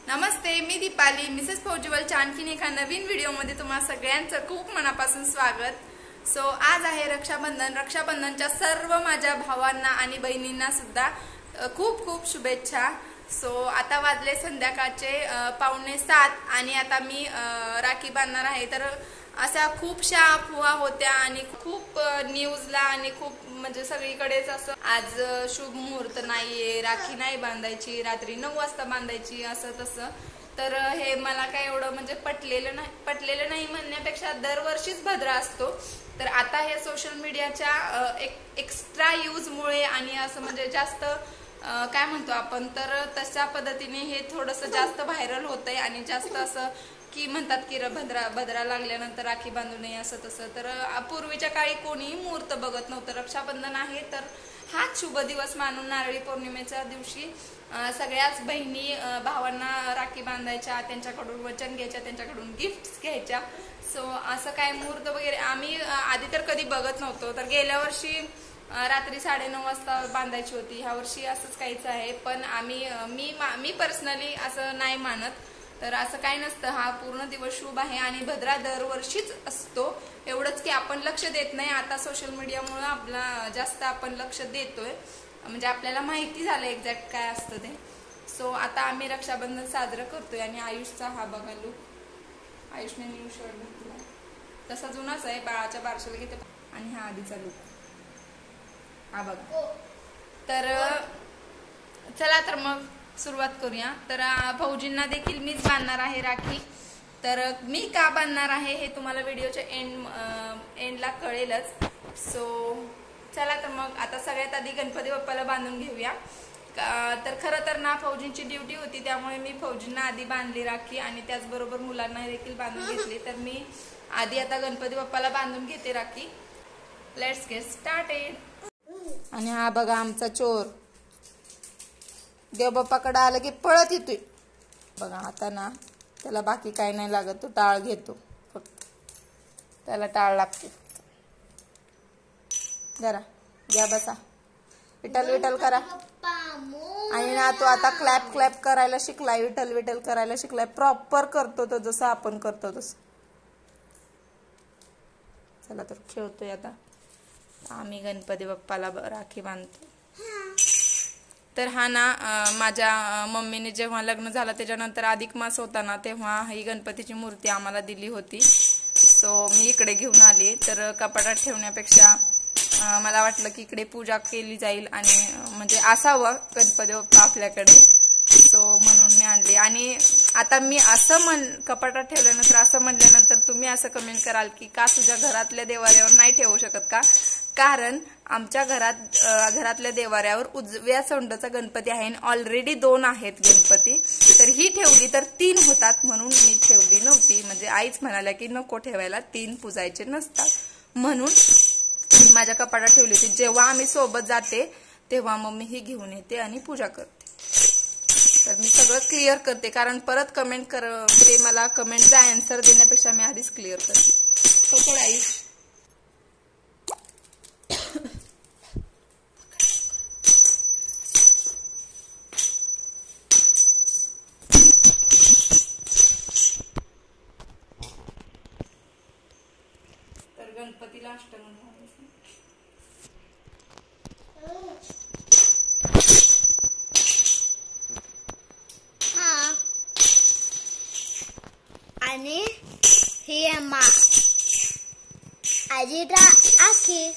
नमस्ते, मी Deepali Mrs फौजीवलच्या आणखीन एका नवीन व्हिडिओमध्ये तुम्हा सगळ्यांचं खूप मनापासून स्वागत। सो आज आहे रक्षाबंधन। रक्षाबंधनच्या सर्व माझ्या भावांना आणि बहिणींना सुद्धा खूप खूप शुभेच्छा। सो आता वाजले संध्याकाळचे 6:45 आणि आता मी राखी बांधणार आहे। तर अशा खूपशा अफवा होत्या आणि खूप न्यूजला आणि खूप म्हणजे सगळीकडेच असं आज शुभ मुहूर्त नाहीये, राखी नाही बांधायची, रात्री 9 वाजता बांधायची असं तसं। तर हे मला काय एवढं म्हणजे पटलेलं नाही म्हणण्यापेक्षा दरवर्षीच भद्रा असतो। तर आता हे सोशल मीडियाच्या एक्स्ट्रा यूजमुळे आणि असं म्हणजे जास्त काय म्हणतो आपण तर तशा पद्धतीने हे थोडंसं जास्त व्हायरल होतंय आणि जास्त असं की म्हणतात की भद्रा लागल्यानंतर राखी बांधू नये असं तसं। तर पूर्वीच्या काळी कोणीही मुहूर्त बघत नव्हतं। रक्षाबंधन आहे तर हाच शुभ दिवस मानून नारळी पौर्णिमेच्या दिवशी सगळ्याच बहिणी भावांना राखी बांधायच्या, त्यांच्याकडून वचन घ्यायच्या, त्यांच्याकडून गिफ्ट्स घ्यायच्या। सो असं काय मुहूर्त वगैरे आम्ही आधी तर कधी बघत नव्हतो। तर गेल्या वर्षी रात्री 9:30 वाजता बांधायची होती, ह्या वर्षी असंच काहीच आहे। पण मी पर्सनली असं नाही मानत। तर असं काही नसतं, हा पूर्ण दिवस शुभ आहे आणि भद्रा दरवर्षीच असतो। एवढंच की आपण लक्ष देत नाही। आता सोशल मीडियामुळे आपला जास्त आपण लक्ष देतोय, म्हणजे आपल्याला माहिती झालं एक्झॅक्ट काय असतं ते। सो आता आम्ही रक्षाबंधन साजरं करतोय आणि आयुषचा हा बघा लुक, आयुषने न्यू शर्ट घातला, तसा जुनाच आहे, बाळाच्या बारशाला घेते। आणि हा आधीचा लुक हा बघा। तर चला तर मग सुरुवात करूया। तर भाऊजींना देखील मीच बांधणार आहे राखी। तर मी का बांधणार आहे हे तुम्हाला व्हिडिओच्या एंडला कळेलच। सो चला तर मग आता सगळ्यात आधी गणपती बाप्पाला बांधून घेऊया। तर खरं तर ना फौजींची ड्युटी होती, त्यामुळे मी फौजींना आधी बांधली राखी आणि त्याचबरोबर मुलांना देखील बांधून घेतली। तर मी आधी आता गणपती बाप्पाला बांधून घेते राखी। Let's get started. आणि हा बघा आमचा चोर देव बाप्पाकडे आलं की पळत येतोय बघा। आता ना त्याला बाकी काही नाही लागत, तो टाळ घेतो फक्त, त्याला टाळ लागते। जरा घ्या बसा, विठ्ठल विठ्ठल करा। आणि ना तो आता क्लॅप क्लॅप करायला शिकलाय, विठ्ठल विठ्ठल करायला शिकलाय, प्रॉपर करतो तो जसं आपण करतो तसं। चला तर खेळतोय आता। आम्ही गणपती बाप्पाला राखी बांधतो। तर हा ना माझ्या मम्मीने जेव्हा लग्न झालं त्याच्यानंतर अधिक मास होता ना, तेव्हा ही गणपतीची मूर्ती आम्हाला दिली होती। सो मी इकडे घेऊन आली। तर कपाटात ठेवण्यापेक्षा मला वाटलं की इकडे पूजा केली जाईल आणि म्हणजे असावं गणपती बाप्पा आपल्याकडे। सो म्हणून मी आणली। आणि आता मी असं कपाटात ठेवल्यानंतर असं म्हणल्यानंतर तुम्ही असं कमेंट कराल की का तुझ्या घरातल्या देवाऱ्यावर नाही ठेवू शकत का? कारण आमच्या घरातल्या देवाऱ्यावर उजव्या सोंडाचा गणपती आहे आणि ऑलरेडी 2 आहेत गणपती। तर ही ठेवली तर 3 होतात, म्हणून मी ठेवली नव्हती। म्हणजे आईच म्हणाल्या की नको ठेवायला, 3 पुजायचे नसतात, म्हणून मी माझ्या कपाटात ठेवली होती। जेव्हा आम्ही सोबत जाते तेव्हा मम्मी ही घेऊन येते आणि पूजा करते। तर मी सगळं क्लिअर करते, कारण परत ते मला कमेंटचा आन्सर देण्यापेक्षा मी आधीच क्लिअर करते। पकड आईश। तर गणपतीला अष्टगंध आणि ही अम्मा आजीला आखी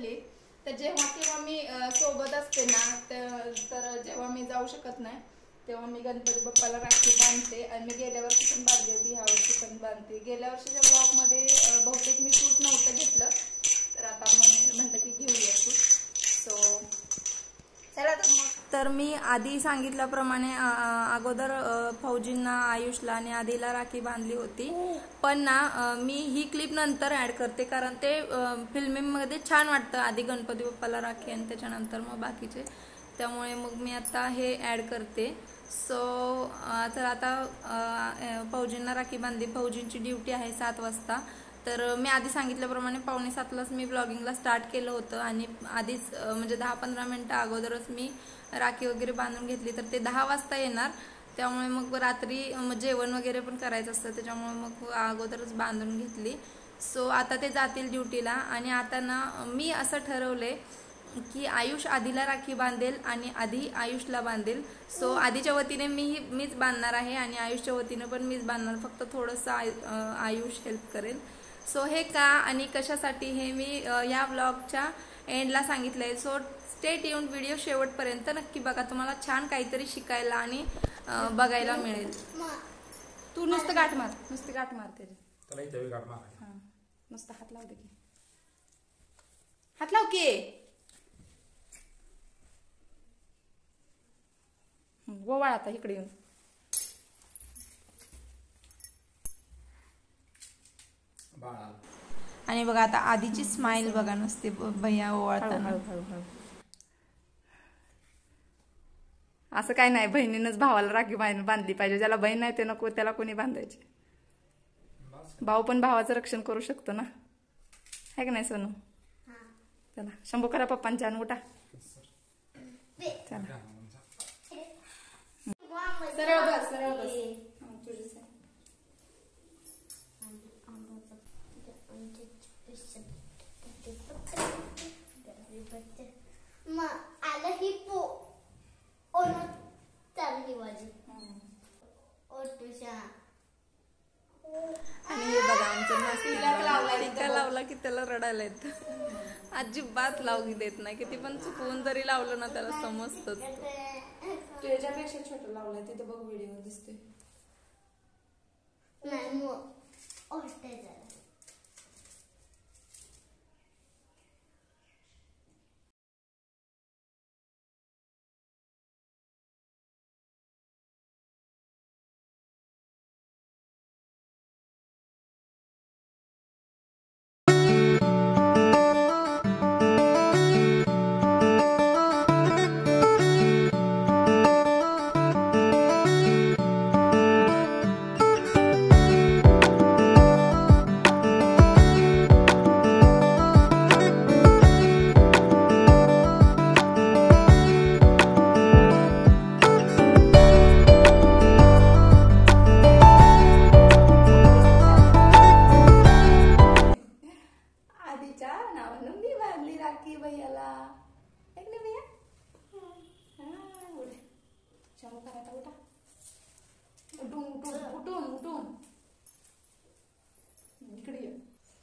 तर जेव्हा केव्हा मी सोबत असते ना, तर जेव्हा मी जाऊ शकत नाही तेव्हा मी गणपती बाप्पाला राखी बांधते आणि मी गेल्या वर्षी पण बांधली होती, ह्या वर्षी पण बांधते. गेल्या वर्षीच्या ब्लॉगमध्ये बहुतेक मी सूट नव्हतं घेतलं, तर आता म्हणतं की घेऊया सूट. सो चला तर मी आधी सांगितल्याप्रमाणे अगोदर फौजींना, आयुषला आणि आधीला राखी बांधली होती. पण ना मी ही क्लिप नंतर ऍड करते, कारण ते फिल्मिंगमध्ये छान वाटतं. आधी गणपती बाप्पाला राखी आणि त्याच्यानंतर मग बाकीचे, त्यामुळे मग मी आता हे ऍड करते. सो तर आता फौजींना राखी बांधली. फौजींची ड्युटी आहे 7 वाजता. तर मी आधी सांगितल्याप्रमाणे 6:45लाच मी ब्लॉगिंगला स्टार्ट केलं होतं आणि आधीच म्हणजे 10-15 मिनटं अगोदरच मी राखी वगैरे बांधून घेतली. तर ते 10 वाजता येणार, त्यामुळे मग रात्री जेवण वगैरे पण करायचं असतं, त्याच्यामुळे मग अगोदरच बांधून घेतली. सो आता ते जातील ड्युटीला. आणि आता ना मी असं ठरवलंय की आयुष आधीला राखी बांधेल आणि आधी आयुषला बांधेल. सो आधीच्या वतीने मीच बांधणार आहे आणि आयुषच्या वतीने पण मीच बांधणार, फक्त थोडंसं आयुष हेल्प करेल. सो हे का आणि कशासाठी हे मी या व्लॉगच्या एंडला सांगितलंय. सो स्टे ट्यून्ड, व्हिडिओ शेवटपर्यंत नक्की बघा, तुम्हाला छान काहीतरी शिकायला आणि बघायला मिळेल. तू नुसतं गाठ मार, नुसती गाठ मार त्याची. हा नुसतं हात लाव दे की, हात लाव की. गोवाळ आता इकडे येऊन. आणि बघा आता आधीची स्माइल बघा, नसते भैया ओवाळताना. असं काय नाही, बहिणीनंच भावाला राखी बांधली पाहिजे. ज्याला बहीण नाही ते नको, त्याला कोणी बांधायची. भाऊ पण भावाचं रक्षण करू शकतो ना, आहे का नाही सोनू? चला शंभू करा पप्पांच्या आणि उठा. चला सरळ बस, सरळ बस. आलं ही आणि हे बघा आमचं टिका लावला की त्याला रडायला येत. अजिबात लावू देत नाही, किती पण चुकवून जरी लावलं ना त्याला समजतं. तुझ्यापेक्षा छोटं लावलंय तिथे बघ, व्हिडिओ दिसते. राखी भैयाला एक नाही भैया. शंभू करायचा, उठा. उठून उठून उठून उठून इकडे ये.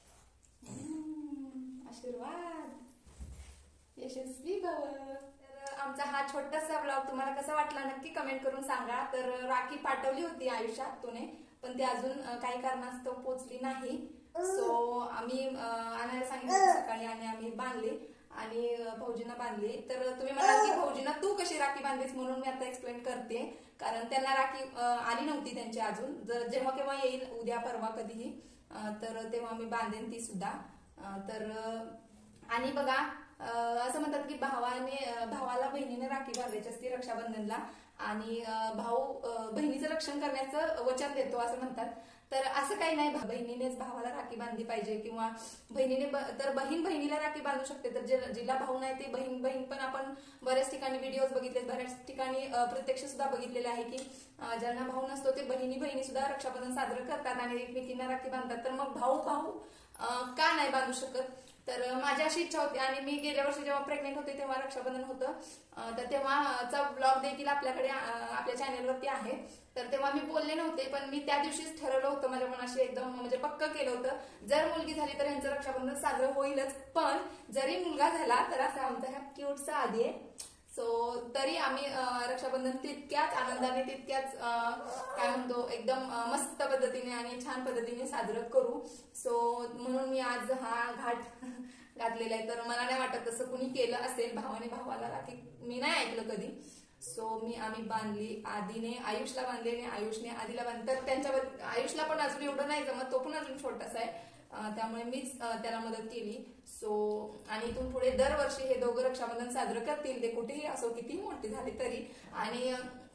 आशीर्वाद, यशस्वी भव. तर आमचा हा छोटासा ब्लॉग तुम्हाला कसा वाटला नक्की कमेंट करून सांगा. तर राखी पाठवली होती आयुष्यात तुने, पण ती अजून काही कारणास्तव पोचली नाही. सो आम्ही आणायला सांगितलं सकाळी आणि आम्ही बांधली आणि भाऊजींना बांधली. तर तुम्ही म्हणाल की भाऊजींना तू कशी राखी बांधलीस, म्हणून मी आता एक्सप्लेन करते. कारण त्यांना राखी आली नव्हती त्यांची अजून. जर जेव्हा केव्हा येईल, उद्या परवा कधीही, तर तेव्हा मी बांधेन ती सुद्धा. तर आणि बघा असं म्हणतात की भावाला बहिणीने राखी बांधायची असते रक्षाबंधनला, आणि भाऊ बहिणीचं रक्षण करण्याचं वचन देतो असं म्हणतात. तर असं काही नाही, बहिणीनेच भावाला राखी बांधली पाहिजे किंवा बहिणीने तर बहीण बहिणीला राखी बांधू शकते. तर जिला भाऊ नाही ते बहीण पण आपण बऱ्याच ठिकाणी व्हिडिओज बघितले, बऱ्याच ठिकाणी प्रत्यक्ष सुद्धा बघितलेले आहे की ज्यांना भाऊ नसतो ते बहिणी सुद्धा रक्षाबंधन साजरं करतात आणि एकमेकींना राखी बांधतात. तर मग भाऊ का नाही बांधू शकत? तर माझी अशी इच्छा होती. आणि मी गेल्या वर्षी जेव्हा प्रेग्नेंट होते तेव्हा रक्षाबंधन होतं, तर तेव्हाचा ब्लॉग देखील आपल्याकडे आपल्या चॅनेलवरती आहे. तर तेव्हा मी बोलले नव्हते, पण मी त्या दिवशीच ठरवलं होतं, माझ्या मनाशी एकदम म्हणजे पक्क केलं होतं, जर मुलगी झाली तर यांचं रक्षाबंधन साजरं होईलच, पण जरी मुलगा झाला तर असा आमचा हा क्यूटचा आधी आहे. सो तरी आम्ही रक्षाबंधन तितक्याच आनंदाने, तितक्याच काय म्हणतो एकदम मस्त पद्धतीने आणि छान पद्धतीने साजरं करू. सो म्हणून मी आज हा घाट घातलेला आहे. तर मला नाही वाटत तसं कुणी केलं असेल. भावाने भावाला राखी मी नाही ऐकलं कधी. सो आम्ही बांधली. आधीने आयुषला बांधली आणि आयुषने आधीला बांधली. तर त्यांच्यावर आयुषला पण अजून एवढं नाही जमत, तो पण अजून छोटासा आहे, त्यामुळे मीच त्याला मदत केली. सो आणि इथून पुढे दरवर्षी हे दोघं रक्षाबंधन साजरं करतील, ते कुठेही असो, किती मोठे झाले तरी. आणि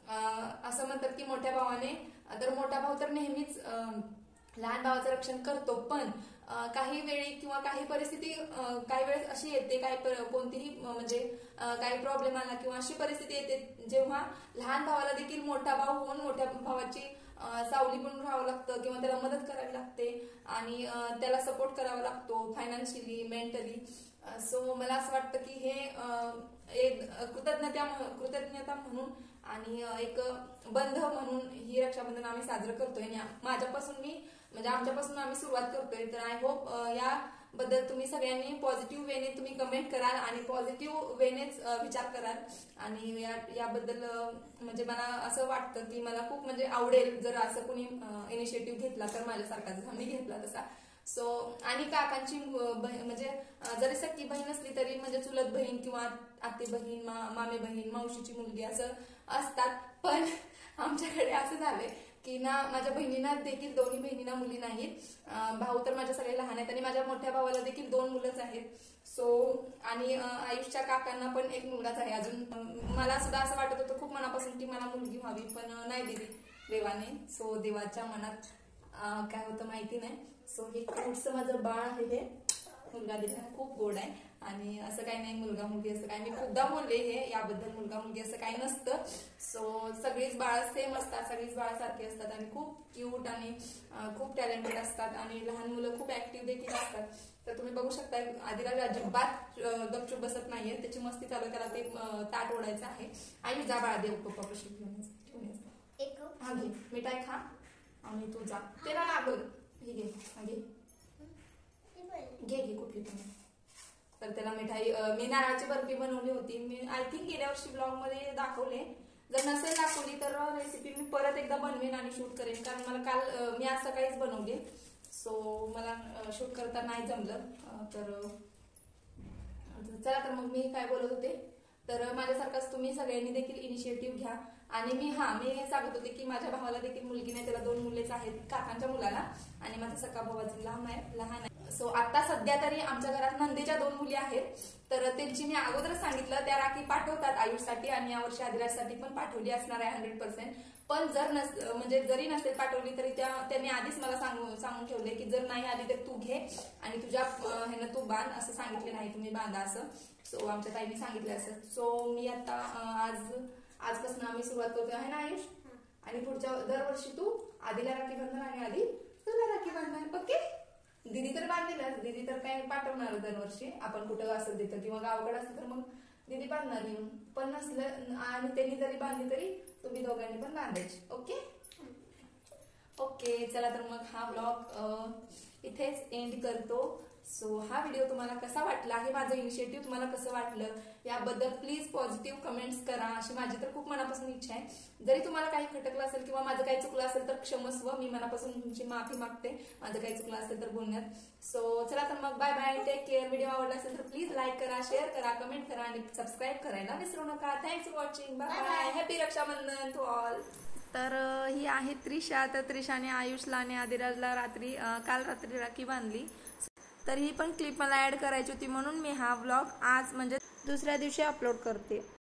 असं म्हणतात की मोठ्या भावाने तर मोठा भाऊ तर नेहमीच लहान भावाचं रक्षण करतो. पण काही वेळी किंवा काही परिस्थिती काही वेळेस अशी येते, कोणतीही म्हणजे काही प्रॉब्लेम आला किंवा अशी परिस्थिती येते जेव्हा लहान भावाला देखील मोठा भाऊ होऊन मोठ्या भावाची सावली बनून राहावं लागतं किंवा त्याला मदत करावी लागते आणि त्याला सपोर्ट करावा लागतो फायनान्शियली, मेंटली. सो मला असं वाटतं की हे एक कृतज्ञता म्हणून आणि एक बंध म्हणून ही रक्षाबंधन आम्ही साजरं करतोय. आमच्यापासून आम्ही सुरुवात करतोय. तर आय होप याबद्दल तुम्ही सगळ्यांनी पॉझिटिव्ह वेने तुम्ही कमेंट कराल आणि पॉझिटिव्ह वेनेच विचार कराल. आणि याबद्दल म्हणजे मला असं वाटतं की मला खूप म्हणजे आवडेल जर असं कोणी इनिशिएटिव्ह घेतला तर माझ्यासारखा जसा मी घेतला तसा. सो आणि काकांची म्हणजे जरी सख्खी बहीण असली तरी म्हणजे चुलत बहीण किंवा आत्ते बहीण, मामे बहीण, मावशीची मुलगी असं असतात. पण आमच्याकडे असं झालंय की ना माझ्या बहिणींना देखील, दोन्ही बहिणींना मुली नाहीत. भाऊ तर माझ्या सगळे लहान आहेत आणि माझ्या मोठ्या भावाला देखील 2 मुलंच आहेत. सो आणि आयुषच्या काकांना पण एक मुलगाच आहे अजून. मला सुद्धा असं वाटत होतं खूप मनापासून की मला मुलगी व्हावी, पण नाही दिली देवाने. सो देवाच्या मनात काय होतं माहिती नाही. सो हे खूपसं माझं बाळ आहे, हे मुलगा दिला, खूप गोड आहे. आणि असं काही नाही मुलगा मुलगी असं काही, मी खूपदा बोलले हे याबद्दल, मुलगा मुलगी असं काही नसतं. सो सगळीच बाळ सेम असतात, सगळीच बाळ सारखी असतात आणि खूप क्यूट आणि खूप टॅलेंटेड असतात आणि लहान मुलं खूप ऍक्टिव्ह देखील असतात. तर तुम्ही बघू शकता आदिराज अजिबात गपचूप बसत नाहीये, त्याची मस्ती चालू, त्याला ते ताट ओढायचं आहे. आई जा बाळा, देव पप्पापाशी घेऊन हा घे मिठाई खा आणि तू जा, त्याला लागल घे घे घे कुठली पण. तर त्याला मिठाई मी नारळाची बर्फी बनवली होती. मी आय थिंक गेल्या वर्षी ब्लॉग मध्ये दाखवले, जर नसेल दाखवली तर रेसिपी मी परत एकदा बनवेन आणि शूट करेन, कारण मला काल मी आज सकाळीच बनवली. सो मला शूट करता नाही जमलं. तर चला तर मग मी काय बोलत होते, तर माझ्यासारखाच तुम्ही सगळ्यांनी देखील इनिशिएटिव्ह घ्या. आणि मी हे सांगत होते की माझ्या भावाला देखील मुलगी नाही, त्याला 2 मुलेच आहेत काकांच्या मुलाला, आणि माझा सख्खा भावाचं लहान आहे. सो आता सध्या तरी आमच्या घरात नंदेच्या 2 मुली आहेत. तर त्यांची मी अगोदरच सांगितलं त्या राखी पाठवतात आयुषसाठी आणि यावर्षी आदिराजसाठी पण पाठवली असणार आहे 100%. पण जरी नसेल पाठवली तरी त्यांनी आधीच मला सांगून ठेवले की जर नाही आली तर तू घे आणि तुझ्या ह्यानं तू बांध, असं सांगितले नाही तुम्ही बांधा असं. सो आमच्या ताईने सांगितलं असं. सो मी आता आजपासून आम्ही सुरुवात करतोय आहे ना आयुष. आणि पुढच्या दरवर्षी तू आधीला राखी बांधणार आणि आधी तुला राखी बांधणार. ओके, दिदी तर बांधलेलं, दिदी तर काही पाठवणार दरवर्षी, आपण कुठं असेल तिथं किंवा गावाकडे असेल तर मग दिदी बांधणार येऊन. पण नसलं आणि त्यांनी जरी बांधली तरी तुम्ही दोघांनी पण बांधायची. ओके चला तर मग हा ब्लॉग इथेच एंड करतो. सो हा व्हिडिओ तुम्हाला कसा वाटला, हे माझं इनिशिएटिव्ह तुम्हाला कसं वाटलं याबद्दल प्लीज पॉझिटिव्ह कमेंट्स करा, अशी माझी तर खूप मनापासून इच्छा आहे. जरी तुम्हाला काही खटकलं असेल किंवा माझं काही चुकलं असेल तर क्षमस्व, मी मनापासून तुमची माफी मागते माझं काही चुकलं असेल तर बोलण्यात. सो चला तर मग bye bye, take care. Video आवडला असेल तर प्लीज लाईक करा, शेअर करा, कमेंट करा आणि सबस्क्राईब करायला विसरू नका. Thanks for watching. Bye bye. Happy Rakshabandhan to all. तर ही आहे त्रिशा. तर त्रिशाने आयुषला आणि आदिराजला काल रात्री राखी बांधली. तर ही पण क्लिप मला ऍड करायची होती म्हणून मी हा व्लॉग आज म्हणजे दुसऱ्या दिवशी अपलोड करते.